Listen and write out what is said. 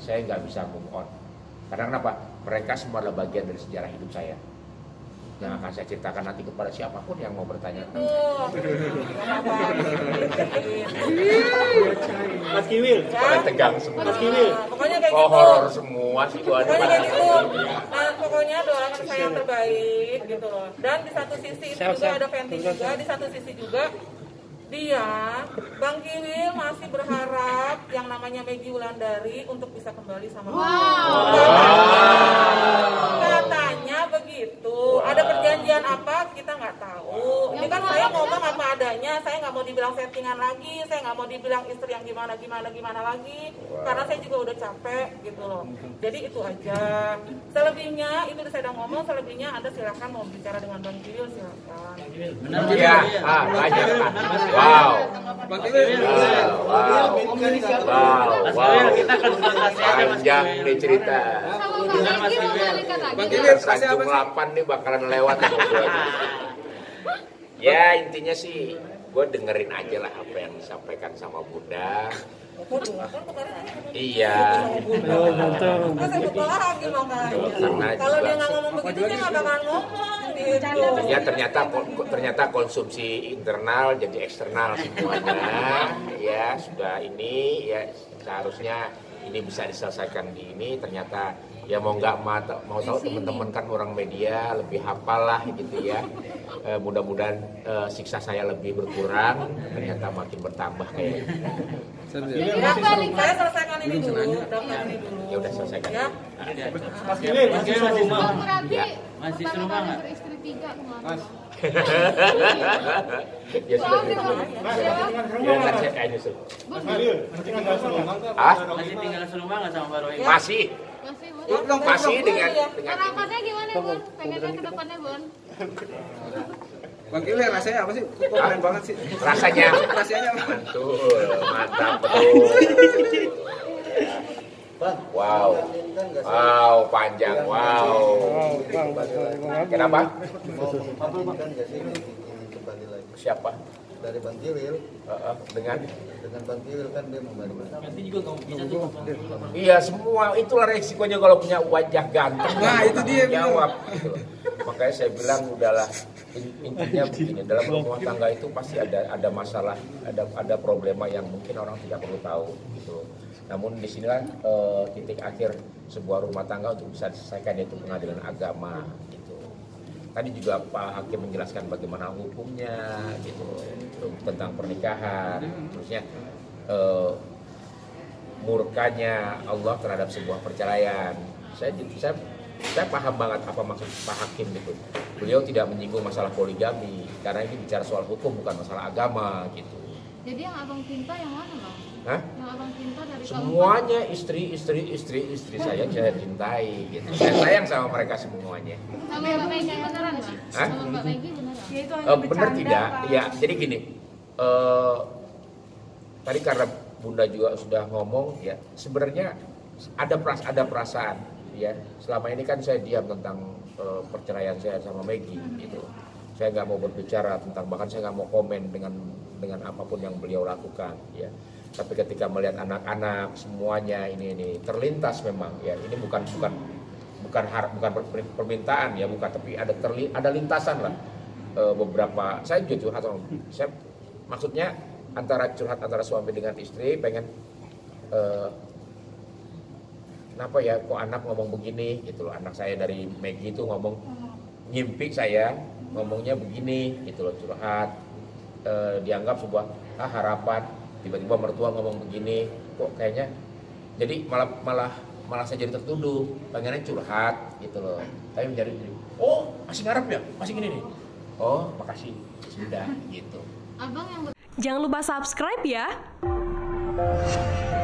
saya nggak bisa move on. Karena kenapa? Mereka semua adalah bagian dari sejarah hidup saya yang akan saya ceritakan nanti kepada siapapun yang mau bertanya. Mas Kiwil, Tegang semua. Mas Kiwil, pokoknya kayak gitu. Horor semua situasi. Pokoknya kayak gitu. Nah, pokoknya doakan saya yang terbaik gitu loh. Dan di satu sisi itu juga ada Fenty juga, di satu sisi juga dia, Bang Kiwil masih berharap yang namanya Meggy Wulandari untuk bisa kembali sama katanya begitu. Ada perjanjian apa kita nggak tahu. Ini kan saya ngomong apa adanya, saya nggak mau dibilang settingan lagi, saya nggak mau dibilang istri yang gimana lagi, karena saya juga udah capek gitu loh. Jadi itu aja. Selebihnya itu saya udah ngomong, selebihnya Anda silakan mau bicara dengan Bang Kiwil silakan. benar Iya, banyak. Wow. Bang Kiwil, Wow. kita konsultasi aja Mas Panjang Kiwil. nih cerita. Bang Kiwil, kasih Sanjung apa sih? 8 nih bakalan lewat. Ya intinya sih gue dengerin aja lah apa yang disampaikan sama Bunda. Iya. Saya buka lagi makanya. Kalau dia nggak ngomong begitu, dia nggak bakalan ngomong gitu. Ya ternyata konsumsi internal jadi eksternal semuanya. Ya sudah ini ya seharusnya ini bisa diselesaikan di ini. Ternyata ya mau nggak mau tahu teman-teman kan orang media lebih hafal lah gitu ya. Mudah-mudahan siksa saya lebih berkurang. Ternyata makin bertambah kayaknya. Saya selesaikan ini dulu, daftar ini dulu. Ya udah selesaikan. Ya. Mas Kiwil masih rumah. Ya. Masih serumah nggak? Istri 3 kemarin. Ya sudah. Ya nanti saya kayak nyusul. Mas Kiwil, masih tinggal serumah nggak? Ah? Masih tinggal serumah nggak sama Mbak Roy? Masih. Masih, Bun. Masih dengan Harapannya gimana, Bun? Pengennya ke depannya, Bun? Bang Kiwil rasanya apa sih? Kok keren banget sih? rasanya. Rasanya apa? Betul, mantap betul. Wow, panjang, wow. Kenapa? Kan nggak sih kembali lagi Siapa? dari Bang Kiwil Dengan? dengan Bang Kiwil kan dia membalik. Nanti juga kamu bisa tuh. Iya semua itulah resikonya kalau punya wajah ganteng. Nah, itu dia, jawab. Gitu. Makanya saya bilang udahlah intinya begini, dalam rumah tangga itu pasti ada masalah, ada problema yang mungkin orang tidak perlu tahu gitu. Namun disinilah titik akhir sebuah rumah tangga untuk bisa diselesaikan, yaitu pengadilan agama gitu. Tadi juga Pak Hakim menjelaskan bagaimana hukumnya gitu tentang pernikahan, terusnya murkanya Allah terhadap sebuah perceraian. Saya paham banget apa maksud Pak Hakim gitu. Beliau tidak menyinggung masalah poligami karena ini bicara soal hukum bukan masalah agama gitu. Jadi yang abang cinta yang mana, Bang? Hah? Yang abang cinta dari Semuanya istri saya cintai gitu. Saya sayang sama mereka semuanya. Sama Mbak Meggy beneran, Bang? Hah? Sama Mbak Meggy beneran? Bener tidak? Ya, jadi gini. Tadi karena Bunda juga sudah ngomong ya, sebenarnya ada perasaan ya. Selama ini kan saya diam tentang perceraian saya sama Meggy gitu. Saya nggak mau berbicara tentang, bahkan saya nggak mau komen dengan apapun yang beliau lakukan ya. Tapi ketika melihat anak-anak semuanya ini terlintas memang ya, ini bukan permintaan ya, bukan, tapi ada lintasan lah. Beberapa saya jujur atau saya maksudnya curhat antara suami dengan istri, pengen kenapa ya kok anak ngomong begini gitu loh. Anak saya dari Meggy itu ngomong, ngimpi saya ngomongnya begini gitu loh, curhat, dianggap sebuah harapan. Tiba-tiba mertua ngomong begini, kok kayaknya jadi malah saya jadi tertuduh, pengennya curhat gitu loh. Tapi menjadi oh masih ngarep ya, masih gini nih. Oh makasih, sudah gitu. Abang yang Jangan lupa subscribe ya.